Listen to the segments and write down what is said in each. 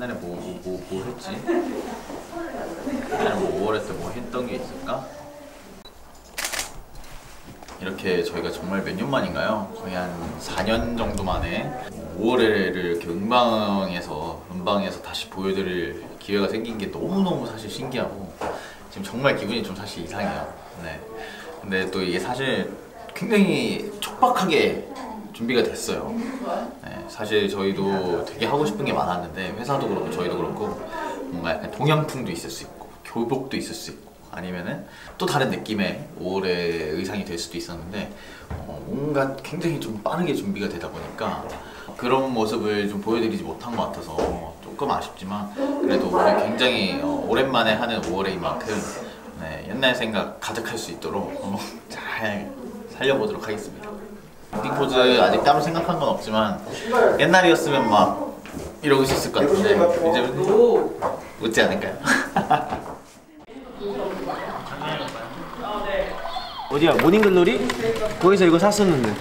옛날에 뭐 했지? 옛날에 뭐 5월에 때 뭐 했던 게 있을까? 이렇게 저희가 정말 몇 년 만인가요? 거의 한 4년 정도 만에 5월에를 이렇게 음방에서 다시 보여드릴 기회가 생긴 게 너무너무 사실 신기하고 지금 정말 기분이 좀 사실 이상해요. 네. 근데 또 이게 사실 굉장히 촉박하게 준비가 됐어요. 네. 사실 저희도 되게 하고 싶은 게 많았는데 회사도 그렇고 저희도 그렇고 뭔가 약간 동양풍도 있을 수 있고 교복도 있을 수 있고 아니면은 또 다른 느낌의 5월의 의상이 될 수도 있었는데 뭔가 굉장히 좀 빠르게 준비가 되다 보니까 그런 모습을 좀 보여드리지 못한 것 같아서 조금 아쉽지만 그래도 오늘 굉장히 오랜만에 하는 5월인 만큼 네, 옛날 생각 가득할 수 있도록 잘 살려보도록 하겠습니다. 엔딩 포즈 아직 따로 생각한 건 없지만 옛날이었으면 막 이러고 있었을 것 같은데 이제는 웃지 않을까요? 어디야? 모닝글로리? 거기서 이거 샀었는데.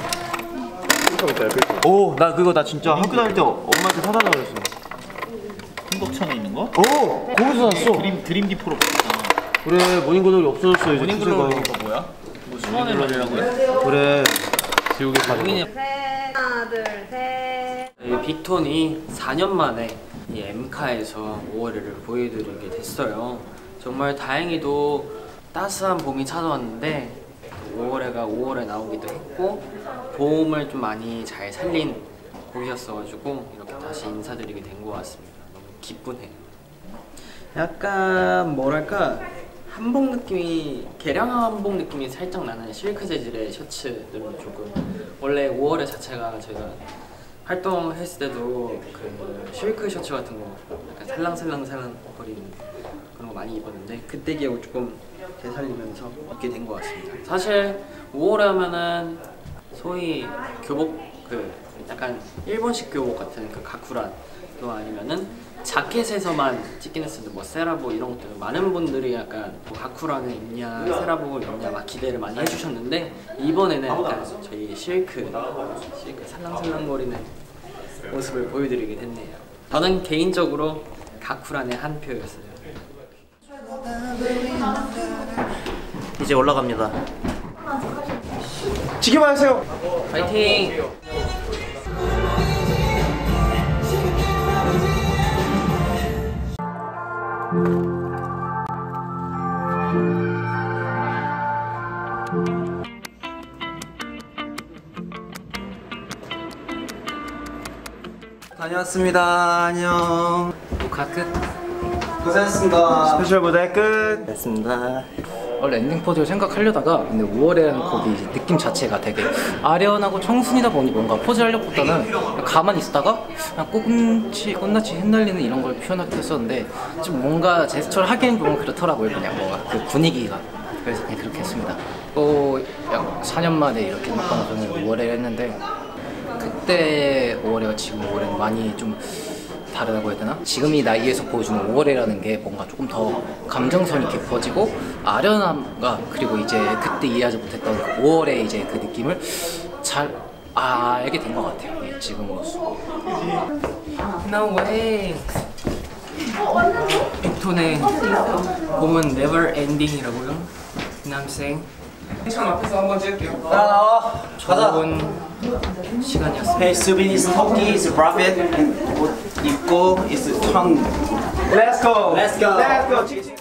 오, 나 진짜 학교 다닐 때 엄마한테 사달라고 그랬어. 흥덕천에 있는 거? 오! 거기서 샀어. 드림 디포로 봤잖아. 그래, 모닝글로리 없어졌어. 이제 모닝글로리가 뭐야? 뭐 모닝글로리라고 해? 그래. 지옥에 가는 거. 하나, 둘, 셋. 빅톤이 4년 만에 이 엠카에서 5월을 보여드리게 됐어요. 정말 다행히도 따스한 봄이 찾아왔는데 5월에 나오기도 했고 봄을 좀 많이 잘 살린 곡이었어가지고 이렇게 다시 인사드리게 된 것 같습니다. 너무 기쁘네요. 약간 뭐랄까 한복 느낌이 개량 한복 느낌이 살짝 나는 실크 재질의 셔츠들은 조금 원래 5월의 자체가 저희가 활동했을 때도 그 실크 셔츠 같은 거 약간 살랑살랑 거리는 그런 거 많이 입었는데 그때 기억을 조금 되살리면서 입게 된 것 같습니다. 사실 5월에 하면은 소위 교복 그 약간 일본식 교복 같은 그 가쿠란 또 아니면은 자켓에서만 찍긴 했었는데 뭐 세라복 이런 것들 많은 분들이 약간 뭐 가쿠란을 입냐 세라복을 입냐 막 기대를 많이 해주셨는데 이번에는 약간 저희 실크 살랑살랑거리는 모습을 보여드리게 됐네요. 저는 개인적으로 가쿠란의 한 표였어요. 이제 올라갑니다. 지켜봐 주세요. 파이팅! 다녀왔습니다. 안녕. 녹화 끝! 고생하셨습니다. 스페셜 무대 끝. 됐습니다. 원래 엔딩 포즈를 생각하려다가 근데 5월이라는 곡이 느낌 자체가 되게 아련하고 청순이다 보니 뭔가 포즈 하려보다는 그냥 가만히 있다가 그냥 꽃같이 흩날리는 이런 걸 표현하기도 했었는데 좀 뭔가 제스처를 하기엔 좀 그렇더라고요. 그냥 뭔가 그 분위기가. 그래서 그냥 그렇게 했습니다. 또 약 4년 만에 이렇게 음악방송을 5월에 했는데 그때 5월에와 지금 5월에는 많이 좀 다르다고 해야 되나? 지금 이 나이에서 보여주는 5월이라는 게 뭔가 조금 더 감정선이 깊어지고 아련함과 그리고 이제 그때 이해하지 못했던 5월의 이제 그 느낌을 잘 알게 된 것 같아요. 예, 지금으로서. No way! 빅톤의 봄은 never ending이라고요? 남생 텐션 앞에서 한번 찍을게요. 나와. 가자. 좋은 시간이었습니다. Hey, 수빈 is 토끼, is prophet. 옷 입고 is tongue. Let's go. Let's go. Let's go.